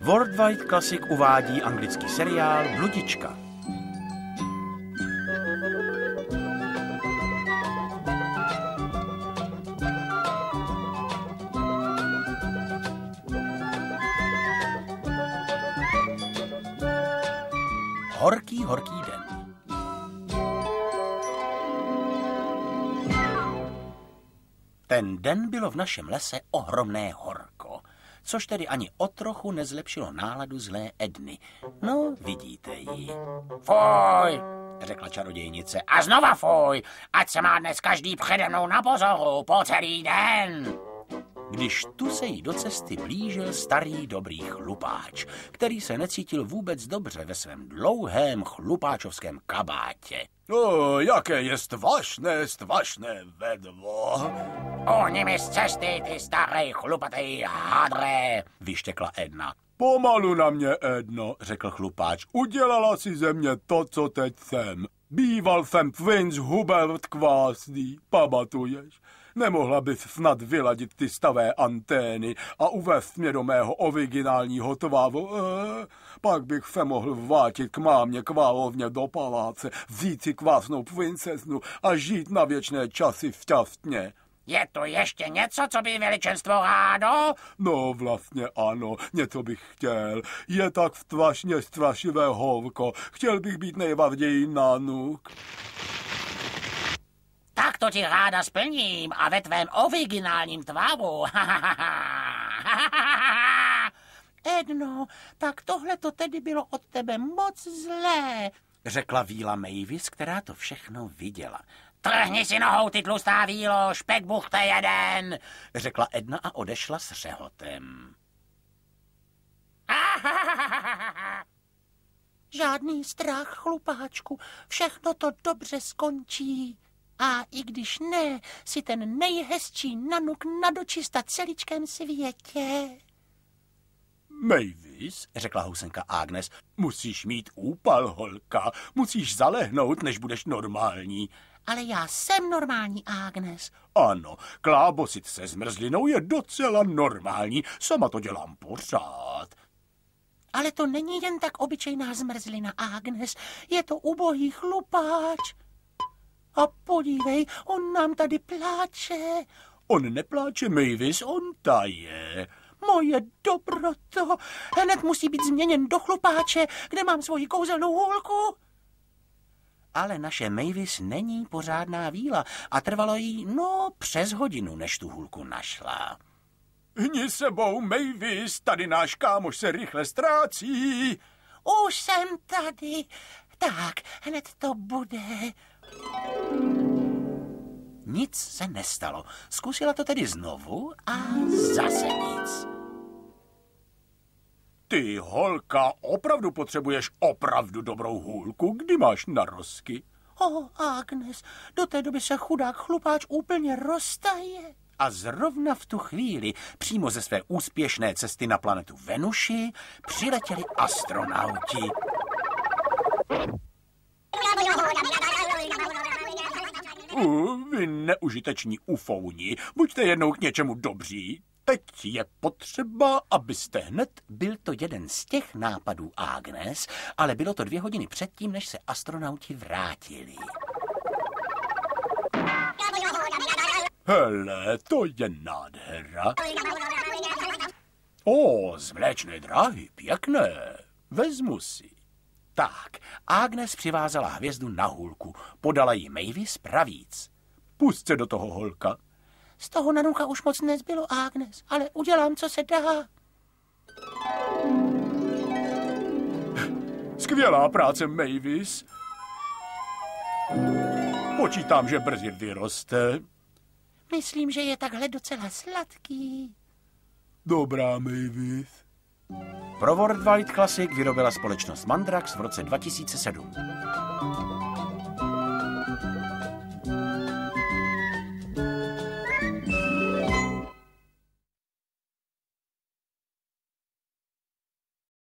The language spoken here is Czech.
Worldwide Classic uvádí anglický seriál Bludička. Horký, horký den. Ten den bylo v našem lese ohromné horko, což tedy ani o trochu nezlepšilo náladu zlé Edny. No, vidíte ji. Fuj, řekla čarodějnice. A znova fuj, ať se má dnes každý přede mnou na pozoru po celý den. Když tu se jí do cesty blížil starý dobrý chlupáč, který se necítil vůbec dobře ve svém dlouhém chlupáčovském kabátě. Jaké je stvašné vedvo. Ohni mi z cesty, ty starý chlupatý hadre, vyštěkla Edna. Pomalu na mě, Edno, řekl chlupáč. Udělala si ze mě to, co teď jsem. Býval jsem princ Hubert Kvásný, pamatuješ? Nemohla bys snad vyladit ty stavé antény a uvést mě do mého originálního tvaru? Pak bych se mohl vrátit k mámě královně do paláce, vzít si krásnou princeznu a žít na věčné časy šťastně. Je tu ještě něco, co by veličenstvo rádo? No vlastně ano, něco bych chtěl. Je tak strašivé horko. Chtěl bych být nejvarději nanuk. Tak to ti ráda splním a ve tvém originálním tvaru. Edno, tak tohle to tedy bylo od tebe moc zlé, řekla víla Mavis, která to všechno viděla. Trhni si nohou, ty tlustá vílo, špek buchte jeden, řekla Edna a odešla s řehotem. Žádný strach, chlupáčku, všechno to dobře skončí. A i když ne, si ten nejhezčí nanuk na dočista celičkém světě. Mavis, řekla housenka Agnes, musíš mít úpal, holka. Musíš zalehnout, než budeš normální. Ale já jsem normální, Agnes. Ano, klábosit se zmrzlinou je docela normální. Sama to dělám pořád. Ale to není jen tak obyčejná zmrzlina, Agnes. Je to ubohý chlupáč. A podívej, on nám tady pláče. On nepláče, Mavis, on taje. Moje dobroto, hned musí být změněn do chlupáče, kde mám svoji kouzelnou hůlku. Ale naše Mavis není pořádná víla a trvalo jí, přes hodinu, než tu hůlku našla. Hni sebou, Mavis, tady náš kámoš se rychle ztrácí. Už jsem tady. Tak, hned to bude. Nic se nestalo. Zkusila to tedy znovu a zase nic. Ty, holka, opravdu potřebuješ opravdu dobrou hůlku, kdy máš narozky? Agnes, do té doby se chudák chlupáč úplně roztaje. A zrovna v tu chvíli, přímo ze své úspěšné cesty na planetu Venuši, přiletěli astronauti. Vy neužiteční ufouni, buďte jednou k něčemu dobří. Teď je potřeba, abyste hned... Byl to jeden z těch nápadů Agnes, ale bylo to 2 hodiny předtím, než se astronauti vrátili. Hele, to je nádhera. Z Mléčné dráhy, pěkné. Vezmu si. Tak, Agnes přivázala hvězdu na hůlku, podala jí Mavis pravíc. Pust se do toho, holka. Z toho nanuka už moc nezbylo, Agnes, ale udělám, co se dá. Skvělá práce, Mavis. Počítám, že brzy vyroste. Myslím, že je takhle docela sladký. Dobrá, Mavis. Pro Worldwide Classic vyrobila společnost Mandrax v roce 2007.